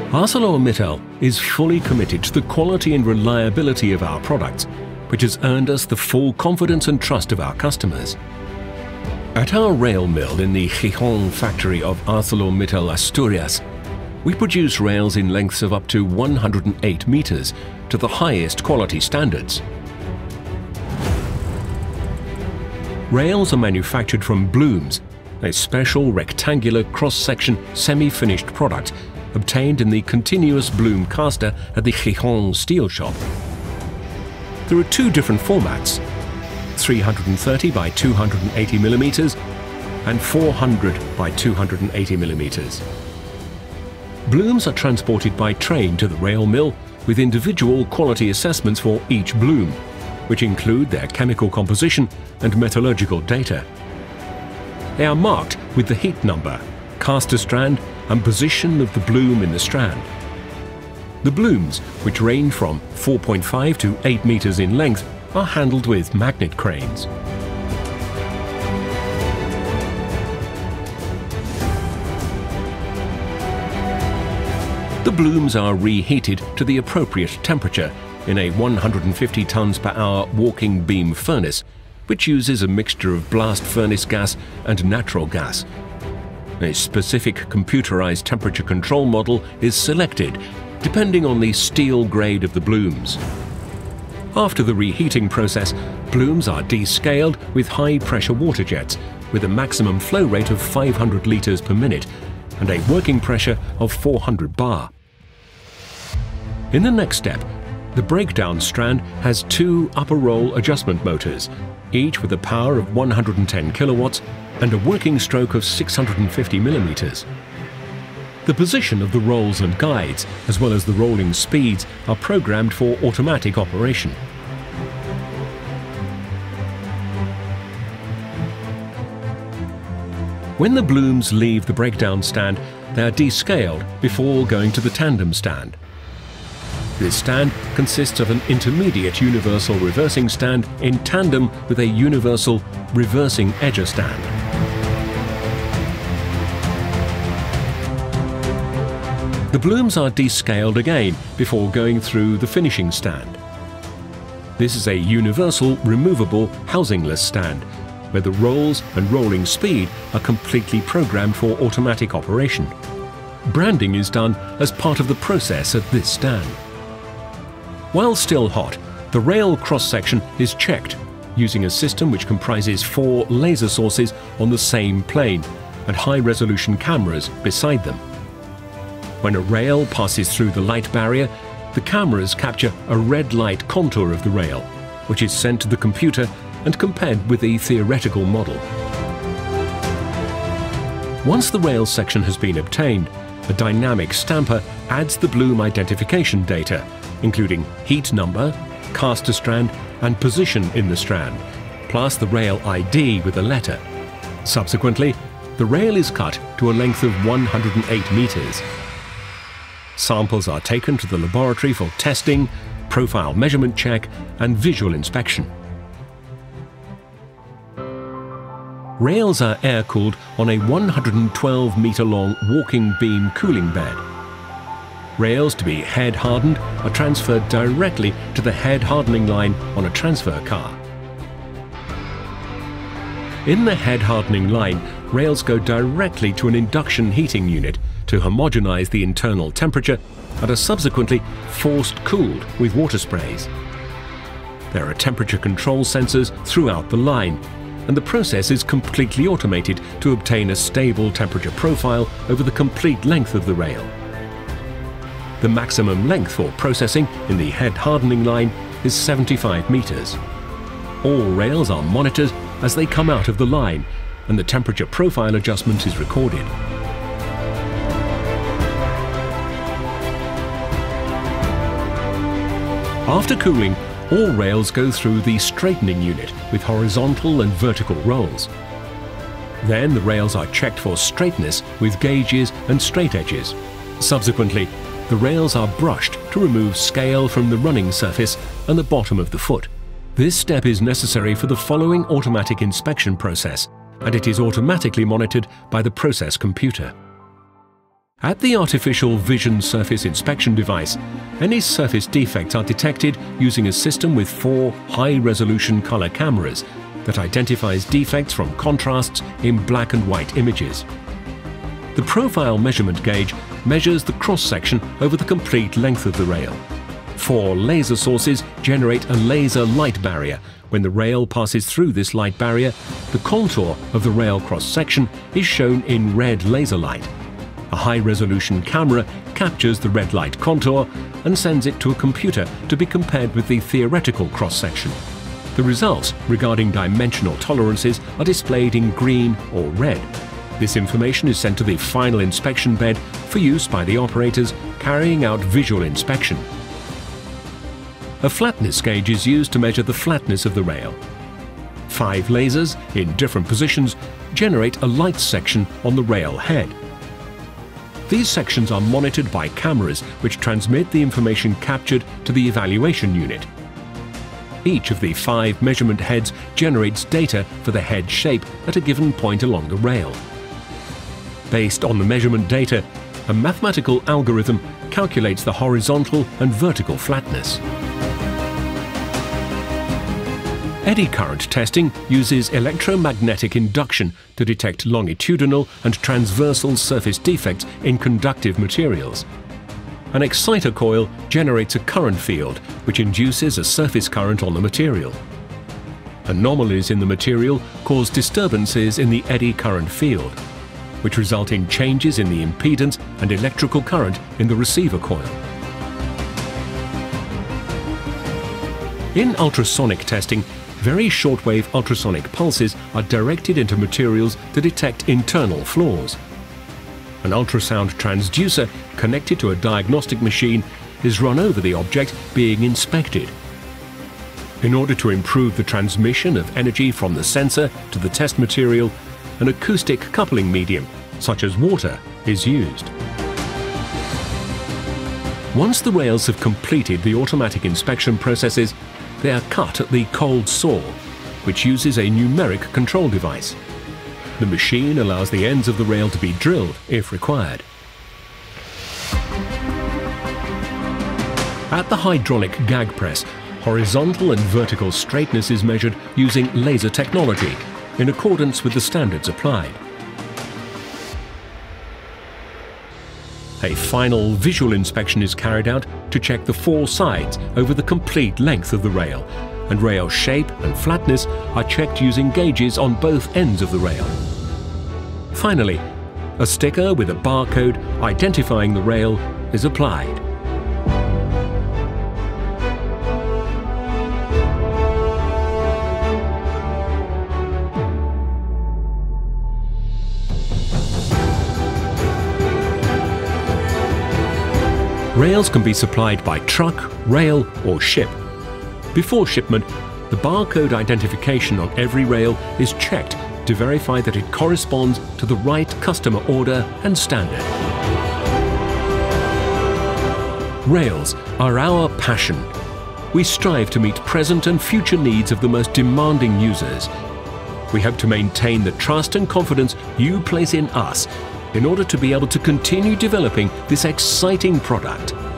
ArcelorMittal is fully committed to the quality and reliability of our products, which has earned us the full confidence and trust of our customers. At our rail mill in the Gijón factory of ArcelorMittal Asturias, we produce rails in lengths of up to 108 meters to the highest quality standards. Rails are manufactured from blooms, a special rectangular cross-section semi-finished product obtained in the continuous bloom caster at the Gijón steel shop. There are two different formats, 330 by 280 millimeters and 400 by 280 millimeters. Blooms are transported by train to the rail mill with individual quality assessments for each bloom, which include their chemical composition and metallurgical data. They are marked with the heat number, caster strand and position of the bloom in the strand. The blooms, which range from 4.5 to 8 meters in length, are handled with magnet cranes. The blooms are reheated to the appropriate temperature in a 150 tons per hour walking beam furnace, which uses a mixture of blast furnace gas and natural gas. A specific computerized temperature control model is selected depending on the steel grade of the blooms. After the reheating process, blooms are descaled with high-pressure water jets with a maximum flow rate of 500 liters per minute and a working pressure of 400 bar. In the next step, the breakdown strand has two upper roll adjustment motors, each with a power of 110 kilowatts and a working stroke of 650 millimeters. The position of the rolls and guides, as well as the rolling speeds, are programmed for automatic operation. When the blooms leave the breakdown stand, they are descaled before going to the tandem stand. This stand consists of an intermediate universal reversing stand in tandem with a universal reversing edger stand. The blooms are descaled again before going through the finishing stand. This is a universal removable housingless stand, where the rolls and rolling speed are completely programmed for automatic operation. Branding is done as part of the process at this stand. While still hot, the rail cross-section is checked using a system which comprises 4 laser sources on the same plane and high-resolution cameras beside them. When a rail passes through the light barrier, the cameras capture a red light contour of the rail, which is sent to the computer and compared with the theoretical model. Once the rail section has been obtained, a dynamic stamper adds the bloom identification data, including heat number, caster strand and position in the strand, plus the rail ID with a letter. Subsequently, the rail is cut to a length of 108 meters. Samples are taken to the laboratory for testing, profile measurement check and visual inspection. Rails are air-cooled on a 112-meter-long walking beam cooling bed. Rails to be head hardened are transferred directly to the head hardening line on a transfer car. In the head hardening line, rails go directly to an induction heating unit to homogenize the internal temperature and are subsequently forced cooled with water sprays. There are temperature control sensors throughout the line, and the process is completely automated to obtain a stable temperature profile over the complete length of the rail. The maximum length for processing in the head hardening line is 75 meters. All rails are monitored as they come out of the line, and the temperature profile adjustment is recorded. After cooling, all rails go through the straightening unit with horizontal and vertical rolls. Then the rails are checked for straightness with gauges and straight edges. Subsequently, the rails are brushed to remove scale from the running surface and the bottom of the foot. This step is necessary for the following automatic inspection process, and it is automatically monitored by the process computer. At the Artificial Vision Surface Inspection device, any surface defects are detected using a system with 4 high-resolution color cameras that identifies defects from contrasts in black and white images. The profile measurement gauge measures the cross-section over the complete length of the rail. 4 laser sources generate a laser light barrier. When the rail passes through this light barrier, the contour of the rail cross-section is shown in red laser light. A high-resolution camera captures the red light contour and sends it to a computer to be compared with the theoretical cross-section. The results regarding dimensional tolerances are displayed in green or red. This information is sent to the final inspection bed for use by the operators carrying out visual inspection. A flatness gauge is used to measure the flatness of the rail. 5 lasers in different positions generate a light section on the rail head. These sections are monitored by cameras which transmit the information captured to the evaluation unit. Each of the 5 measurement heads generates data for the head shape at a given point along the rail. Based on the measurement data, a mathematical algorithm calculates the horizontal and vertical flatness. Eddy current testing uses electromagnetic induction to detect longitudinal and transversal surface defects in conductive materials. An exciter coil generates a current field which induces a surface current on the material. Anomalies in the material cause disturbances in the eddy current field, which result in changes in the impedance and electrical current in the receiver coil. In ultrasonic testing, very shortwave ultrasonic pulses are directed into materials to detect internal flaws. An ultrasound transducer connected to a diagnostic machine is run over the object being inspected. In order to improve the transmission of energy from the sensor to the test material, an acoustic coupling medium, such as water, is used. Once the rails have completed the automatic inspection processes, they are cut at the cold saw, which uses a numeric control device. The machine allows the ends of the rail to be drilled if required. At the hydraulic gag press, horizontal and vertical straightness is measured using laser technology in accordance with the standards applied. A final visual inspection is carried out to check the 4 sides over the complete length of the rail, and rail shape and flatness are checked using gauges on both ends of the rail. Finally, a sticker with a barcode identifying the rail is applied. Rails can be supplied by truck, rail or ship. Before shipment, the barcode identification on every rail is checked to verify that it corresponds to the right customer order and standard. Rails are our passion. We strive to meet present and future needs of the most demanding users. We hope to maintain the trust and confidence you place in us in order to be able to continue developing this exciting product.